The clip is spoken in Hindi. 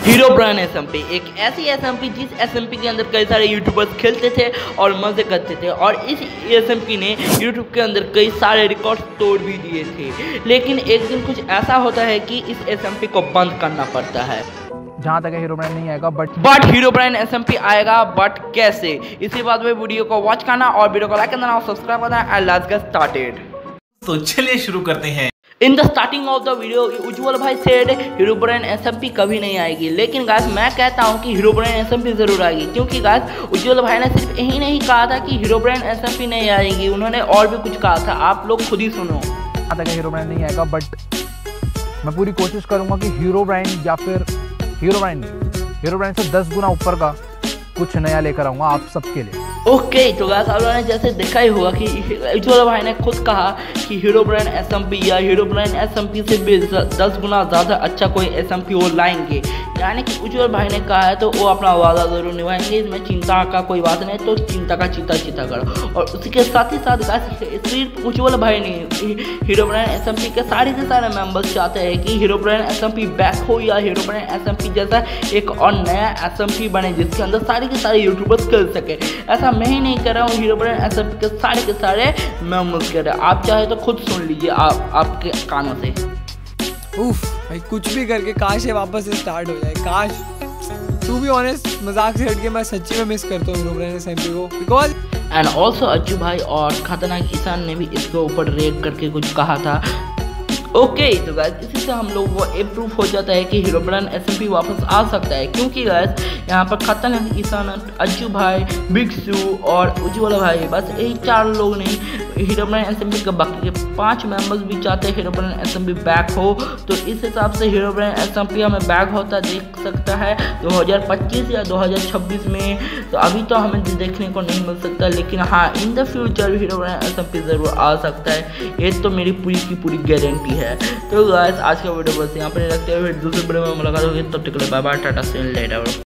हीरोब्राइन एसएमपी एक ऐसी एसएमपी जिस एसएमपी के अंदर कई सारे यूट्यूबर्स खेलते थे और मज़े करते थे, और इस एसएमपी ने यूट्यूब के अंदर कई सारे रिकॉर्ड तोड़ भी दिए थे। लेकिन एक दिन कुछ ऐसा होता है कि इस एसएमपी को बंद करना पड़ता है। जहाँ तक हीरोब्राइन नहीं आएगा बट हीरोब्राइन एसएमपी आएगा, बट कैसे? इसी बात में वीडियो को वॉच करना और वीडियो को लाइक करना और सब्सक्राइब करना एंड लेट्स गेट स्टार्टेड। तो चलिए शुरू करते हैं। In the starting of the video Ujjwal भाई सेड हीरोब्राइन एसएमपी कभी नहीं आएगी, लेकिन गाइस मैं कहता हूं कि हीरोब्राइन एसएमपी जरूर आएगी, क्योंकि गाइस उज्ज्वल भाई ने सिर्फ यही नहीं कहा था कि हीरोब्राइन एसएमपी नहीं आएगी, उन्होंने और भी कुछ कहा था। आप लोग खुद ही सुनो। जहाँ तक हीरोब्राइन नहीं आएगा, बट मैं पूरी कोशिश करूंगा कि हीरोब्राइन या फिर हीरोब्राइन से 10 गुना ऊपर का कुछ नया लेकर आऊंगा आप सबके लिए। ओके तो गाइस आप लोगों ने जैसे देखा ही होगा कि उज्ज्वल भाई ने खुद कहा कि हीरोब्राइन एसएमपी या हीरोब्राइन एसएमपी से भी 10 गुना ज़्यादा अच्छा कोई एसएमपी वो लाएंगे, यानी कि उज्ज्वल भाई ने कहा है तो वो अपना वादा ज़रूर निभाएंगे। इसमें चिंता का कोई बात नहीं, तो चिंता का चीता करो। और उसी के साथ ही साथ गाइस सिर्फ उज्ज्वल भाई नहीं, हीरोब्राइन एसएमपी के सारे मेंबर्स चाहते हैं कि हीरोब्राइन एसएमपी बैक हो या हीरोब्राइन एसएमपी जैसा एक और नया एसएमपी बने जिसके अंदर सारे के सारे यूट्यूबर्स खेल सके। ऐसा मैं ही नहीं कर रहा हूँ, हीरोब्राइन एसएमपी के सारे मेंबर्स कर रहे हैं। आप चाहे तो खुद सुन लीजिए आपके कानों से। उफ भाई, कुछ भी करके काश ये वापस से स्टार्ट हो जाए। काश, टू बी ऑनेस्ट, मजाक से हटके मैं सच्ची में मिस करता हूँ हीरोब्राइन एसएमपी को, बिकॉज एंड ऑल्सो अज्जू भाई और खतरनाक ईशान ने भी इसके ऊपर रेक करके कुछ कहा था। ओके तो गाइस इसी से हम लोग वो प्रूफ हो जाता है कि हीरोब्राइन एसएमपी वापस आ सकता है, क्योंकि गाइस यहाँ पर खतरनाक ईशान, अज्जू भाई, बिग शू और उज्ज्वल भाई, बस यही 4 लोग नहीं, हीरोब्राइन एसएमपी के बाकी के 5 मेंबर्स भी चाहते हैं हीरोब्राइन एसएमपी बैक हो। तो इस हिसाब से हीरोब्राइन एसएमपी हमें बैक होता देख सकता है 2025 या 2026 में। तो अभी तो हमें देखने को नहीं मिल सकता, लेकिन हाँ in the future Herobrine SMP जरूर आ सकता है, ये तो मेरी पूरी की पूरी गारंटी है। तो गाइस आज का वीडियो बस यहाँ पर रखते हुए दूसरे वीडियो में मुलाकात होगी, तब तक के लिए bye bye, tata, see you letter.